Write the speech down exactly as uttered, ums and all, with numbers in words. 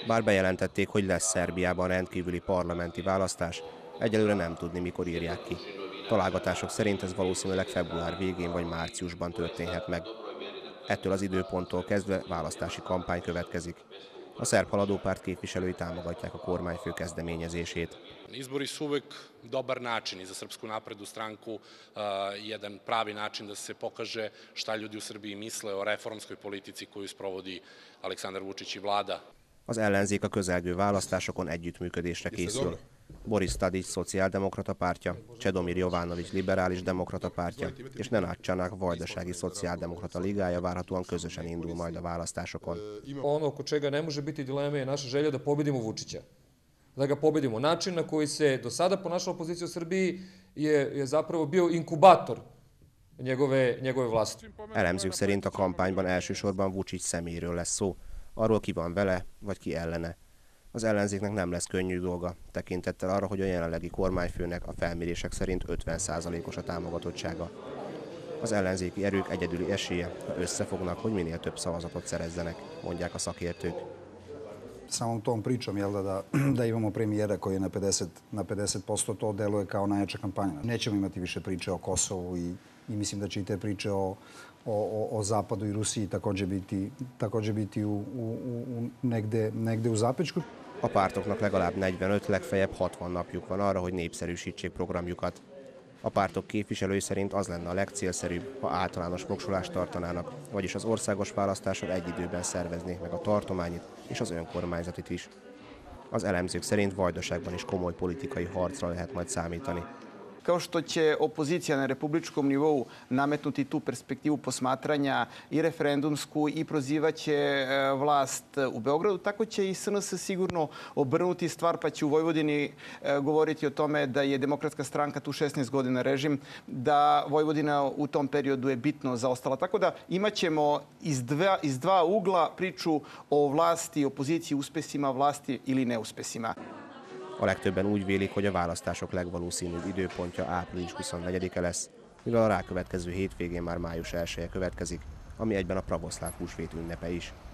Bár bejelentették, hogy lesz Szerbiában rendkívüli parlamenti választás, egyelőre nem tudni, mikor írják ki. Találgatások szerint ez valószínűleg február végén vagy márciusban történhet meg. Ettől az időponttól kezdve választási kampány következik. A szerb haladópárt képviselői támogatják a kormányfő kezdeményezését. Izbori su uvek dobar način i za Srpsku naprednu stranku, jedan pravi način da se pokaže šta ljudi u Srbiji misle o reformskoj politici koju sprovodi Aleksandar Vučić i vlada. Az ellenzék a közelgő választásokon együttműködésre készül. Boris Tadić szociáldemokrata pártja, Csedomir Jovanović liberális demokrata pártja és Nenad Čanak vajdasági szociáldemokrata ligája várhatóan közösen indul majd a választásokon. Ono oko čega ne može biti dileme je naša želja da pobedimo Vučića. Da ga pobedimo. Način na koji se do sada ponašala opozicija u Srbiji je, je zapravo bio inkubator njegove, njegove vlasti. Elemzők szerint a kampányban elsősorban Vučić személyről lesz szó, arról ki van vele, vagy ki ellene. Az ellenzéknek nem lesz könnyű dolga, tekintettel arra, hogy a jelenlegi kormányfőnek a felmérések szerint ötven százalékos a támogatottsága. Az ellenzéki erők egyedüli esélye, ha összefognak, hogy minél több szavazatot szerezzenek, mondják a szakértők. Samom tom pričom, jel da, da, da imamo premijera koji je na pedeset, na pedeset posto, to deluje kao najjača kampanja. Nećemo imati više priče o Kosovu i, i mislim da će i te priče o, o, o Zapadu i Rusiji također biti, također biti u, u, u negde, negde u zapečku. A pártoknak legalább negyvenöt, legfeljebb hatvan napjuk van arra, hogy népszerűsítsék programjukat. A pártok képviselői szerint az lenne a legcélszerűbb, ha általános voksolást tartanának, vagyis az országos választáson egy időben szerveznék meg a tartományit és az önkormányzatit is. Az elemzők szerint Vajdaságban is komoly politikai harcra lehet majd számítani. Kao što će opozicija na republičkom nivou nametnuti tu perspektivu posmatranja i referendumsku i prozivaće vlast u Beogradu, tako će i S N S sigurno obrnuti stvar, pa će u Vojvodini govoriti o tome da je Demokratska stranka tu šesnaest godina režim, da Vojvodina u tom periodu je bitno zaostala. Tako da imat ćemo iz dva, iz dva ugla priču o vlasti, opoziciji, uspesima vlasti ili neuspesima. A legtöbben úgy vélik, hogy a választások legvalószínűbb időpontja április huszonnegyedike lesz, mivel a rákövetkező hétvégén már május elseje következik, ami egyben a pravoszláv húsvét ünnepe is.